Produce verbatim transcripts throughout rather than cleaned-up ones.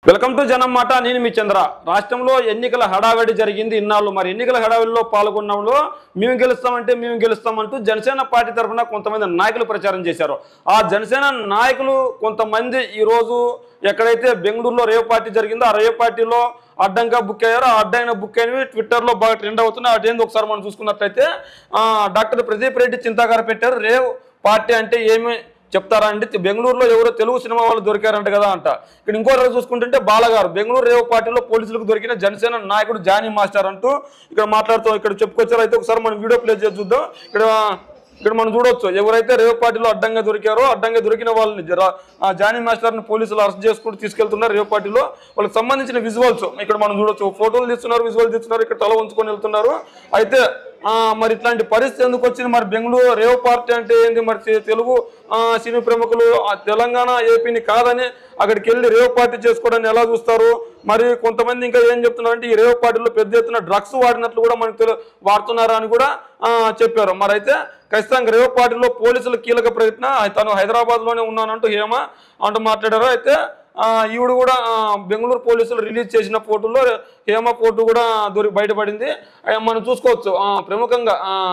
Welcome to జనం మాట. నేను మీ చంద్ర. రాష్ట్రంలో ఎన్నికల హడావిడి జరిగింది ఇన్నాళ్ళు. మరి ఎన్నికల హడావిడిలో పాల్గొన్నప్పుడు మేము గెలుస్తామంటే మేము గెలుస్తామంటూ జనసేన పార్టీ తరఫున కొంతమంది నాయకులు ప్రచారం చేశారు. ఆ జనసేన నాయకులు కొంతమంది ఈరోజు ఎక్కడైతే బెంగళూరులో రేవ్ పార్టీ జరిగిందో ఆ రేవ్ పార్టీలో అడ్డంగా బుక్ అయ్యారు. ఆ అడ్డైన బుక్ అయినవి ట్విట్టర్లో బాగా ట్రెండ్ అవుతున్నాయి. అదేంది ఒకసారి మనం చూసుకున్నట్లయితే డాక్టర్ ప్రదీప్ రెడ్డి చింతాగారు పెట్టారు. రేవ్ పార్టీ అంటే ఏమి చెప్తారా అండి, బెంగళూరులో ఎవరో తెలుగు సినిమా వాళ్ళు దొరికారంట కదా అంట. ఇక్కడ ఇంకో రోజు చూసుకుంటుంటే బాలగారు బెంగళూరు రేవ్ పార్టీలో పోలీసులకు దొరికిన జనసేన నాయకుడు జానీ మాస్టర్ అంటూ ఇక్కడ మాట్లాడుతూ ఇక్కడ చెప్పుకొచ్చారు. అయితే ఒకసారి మనం వీడియో ప్లే చేసి చూద్దాం. ఇక్కడ ఇక్కడ మనం చూడొచ్చు ఎవరైతే రేవ్ పార్టీలో అడ్డంగా దొరికారో అడ్డంగా దొరికిన వాళ్ళని జానీ మాస్టర్ని పోలీసులు అరెస్ట్ చేసుకుంటూ తీసుకెళ్తున్నారు. రేవ్ పార్టీలో వాళ్ళకి సంబంధించిన విజువల్స్ ఇక్కడ మనం చూడొచ్చు. ఫోటోలు తీస్తున్నారు, విజువల్ తీస్తున్నారు, ఇక్కడ తల ఉంచుకొని వెళ్తున్నారు. అయితే మరి ఇట్లాంటి పరిస్థితి ఎందుకు వచ్చింది, మరి బెంగళూరు రేవ్ పార్టీ అంటే ఏంది, మరి తెలుగు సినీ ప్రముఖులు తెలంగాణ ఏపీని కాదని అక్కడికి వెళ్ళి రేవ్ పార్టీ చేసుకోవడాన్ని ఎలా చూస్తారు? మరి కొంతమంది ఇంకా ఏం చెప్తున్నారంటే ఈ రేవ్ పార్టీలో పెద్ద ఎత్తున డ్రగ్స్ వాడినట్లు కూడా మనకు తెలు వాడుతున్నారా అని కూడా చెప్పారు. మరి అయితే ఖచ్చితంగా రేవ్ పార్టీలో పోలీసులు కీలక ప్రయత్న తను హైదరాబాద్లోనే ఉన్నానంటూ హేమ అంటూ మాట్లాడారు. అయితే ఈవిడ కూడా బెంగళూరు పోలీసులు రిలీజ్ చేసిన ఫోటోలో హేమ ఫోటో కూడా దొరికి బయటపడింది. మనం చూసుకోవచ్చు. ప్రముఖంగా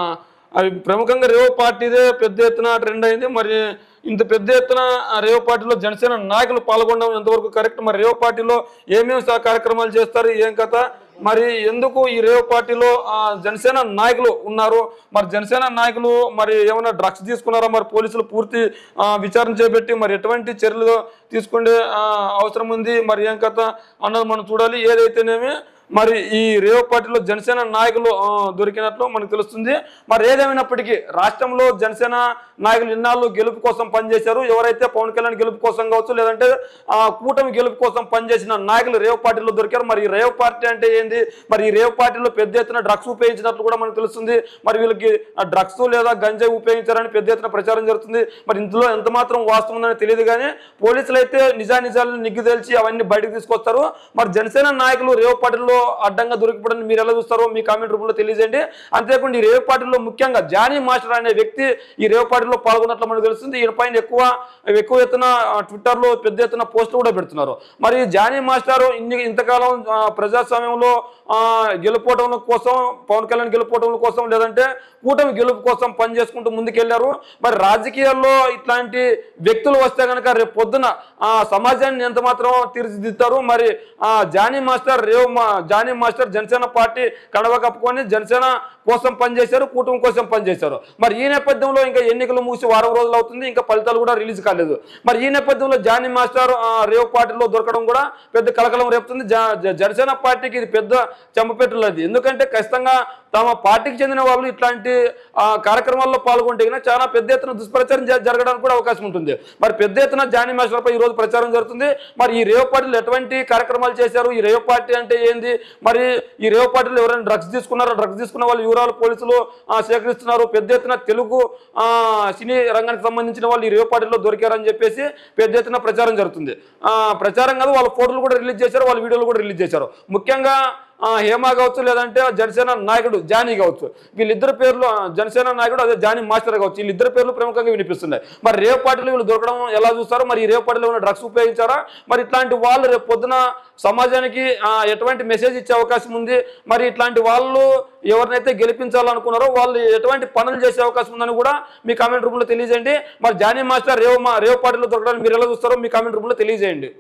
అవి ప్రముఖంగా రేవ్ పార్టీదే పెద్ద ఎత్తున ట్రెండ్ అయింది. మరి ఇంత పెద్ద ఎత్తున రేవ్ పార్టీలో జనసేన నాయకులు పాల్గొనడం ఎంతవరకు కరెక్ట్? మరి రేవ్ పార్టీలో ఏమేమి కార్యక్రమాలు చేస్తారు, ఏం కథ, మరి ఎందుకు ఈ రేవ్ పార్టీలో జనసేన నాయకులు ఉన్నారు? మరి జనసేన నాయకులు మరి ఏమైనా డ్రగ్స్ తీసుకున్నారా? మరి పోలీసులు పూర్తి విచారణ చేపట్టి మరి ఎటువంటి చర్యలు తీసుకునే అవసరం ఉంది, మరి ఏం కథ అన్నది మనం చూడాలి. ఏదైతేనేమి మరి ఈ రేవ్ పార్టీలో జనసేన నాయకులు దొరికినట్లు మనకు తెలుస్తుంది. మరి ఏదేమైనప్పటికీ రాష్ట్రంలో జనసేన నాయకులు ఇన్నాళ్ళు గెలుపు కోసం పనిచేశారు. ఎవరైతే పవన్ కళ్యాణ్ గెలుపు కోసం కావచ్చు, లేదంటే కూటమి గెలుపు కోసం పనిచేసిన నాయకులు రేవ్ పార్టీలో దొరికారు. మరి ఈ రేవ్ పార్టీ అంటే ఏంది, మరి ఈ రేవ్ పార్టీలో పెద్ద ఎత్తున డ్రగ్స్ ఉపయోగించినట్లు కూడా మనకు తెలుస్తుంది. మరి వీళ్ళకి డ్రగ్స్ లేదా గంజాయి ఉపయోగించారని పెద్ద ఎత్తున ప్రచారం జరుగుతుంది. మరి ఇందులో ఎంత మాత్రం వాస్తవం ఉందని తెలియదు, కానీ పోలీసులు అయితే నిజానిజాలను నిగ్గు తేల్చి అవన్నీ బయటకు తీసుకొస్తారు. మరి జనసేన నాయకులు రేవ్ పార్టీలో అడ్డంగా దొరికిపోవడానికి మీరు ఎలా చూస్తారో మీ కామెంట్ రూపంలో తెలియజేయండి. అంతేకాకుండా ఈ రేవ్ పార్టీలో ముఖ్యంగా జానీ మాస్టర్ అనే వ్యక్తి ఈ రేవ్ పార్టీలో పాల్గొన్నట్లు మనకు తెలుస్తుంది. ఈయన పైన ఎక్కువ ఎక్కువ ఎత్తున ట్విట్టర్లో పెద్ద ఎత్తున పోస్టులు కూడా పెడుతున్నారు. మరి జానీ మాస్టర్ ఇన్ని ఇంతకాలం ప్రజాస్వామ్యంలో గెలుపోవడం కోసం, పవన్ కళ్యాణ్ గెలుపోవడం కోసం, లేదంటే కూటమి గెలుపు కోసం పనిచేసుకుంటూ ముందుకెళ్లారు. మరి రాజకీయాల్లో ఇట్లాంటి వ్యక్తులు వస్తే కనుక రేపు పొద్దున సమాజాన్ని ఎంత మాత్రం తీర్చిదిద్దుతారు? మరి జానీ మాస్టర్ రేవ్ జానీ మాస్టర్ జనసేన పార్టీ కడవ కప్పుకొని జనసేన కోసం పనిచేశారు, కూటమి కోసం పనిచేశారు. మరి ఈ నేపథ్యంలో ఇంకా ఎన్నికలు ముగిసి వారం రోజులు అవుతుంది, ఇంకా ఫలితాలు కూడా రిలీజ్ కాలేదు. మరి ఈ నేపథ్యంలో జానీ మాస్టర్ రేవ్ పార్టీలో దొరకడం కూడా పెద్ద కలకలం రేపుతుంది. జనసేన పార్టీకి ఇది పెద్ద చెంపపెట్టులది. ఎందుకంటే ఖచ్చితంగా తమ పార్టీకి చెందిన వాళ్ళు ఇట్లాంటి కార్యక్రమాల్లో పాల్గొంటే చాలా పెద్ద ఎత్తున దుష్ప్రచారం జరగడానికి కూడా అవకాశం ఉంటుంది. మరి పెద్ద ఎత్తున జానీ మాస్టర్పై ఈ రోజు ప్రచారం జరుగుతుంది. మరి ఈ రేవ్ పార్టీలు ఎటువంటి కార్యక్రమాలు చేశారు, ఈ రేవ్ పార్టీ అంటే ఏంది, మరి ఈ రేవ్ పార్టీలో ఎవరైనా డ్రగ్స్ తీసుకున్నారో డ్రగ్స్ తీసుకున్న వాళ్ళు వివరాలు పోలీసులు సేకరిస్తున్నారు. పెద్ద ఎత్తున తెలుగు సినీ రంగానికి సంబంధించిన వాళ్ళు ఈ రేవ్ పార్టీలో దొరికారని చెప్పేసి పెద్ద ఎత్తున ప్రచారం జరుగుతుంది. ప్రచారం కాదు, వాళ్ళ ఫోటోలు కూడా రిలీజ్ చేశారు, వాళ్ళ వీడియోలు కూడా రిలీజ్ చేశారు. ముఖ్యంగా హేమ కావచ్చు, లేదంటే జనసేన నాయకుడు జానీ కావచ్చు, వీళ్ళిద్దరు పేర్లు జనసేన నాయకుడు అదే జానీ మాస్టర్ కావచ్చు, వీళ్ళిద్దరు పేర్లు ప్రముఖంగా వినిపిస్తున్నాయి. మరి రేవ్ పార్టీలో వీళ్ళు దొరకడం ఎలా చూస్తారు? మరి ఈ రేవ్ పార్టీలో ఉన్న డ్రగ్స్ ఉపయోగించారా? మరి ఇట్లాంటి వాళ్ళు రేపు పొద్దున సమాజానికి ఎటువంటి మెసేజ్ ఇచ్చే అవకాశం ఉంది? మరి ఇట్లాంటి వాళ్ళు ఎవరినైతే గెలిపించాలనుకున్నారో వాళ్ళు ఎటువంటి పనులు చేసే అవకాశం ఉందని కూడా మీ కామెంట్ రూపంలో తెలియజేయండి. మరి జానీ మాస్టర్ రేవ్ రేవ్ పార్టీలో దొరకడానికి మీరు ఎలా చూస్తారో మీ కామెంట్ రూపంలో తెలియజేయండి.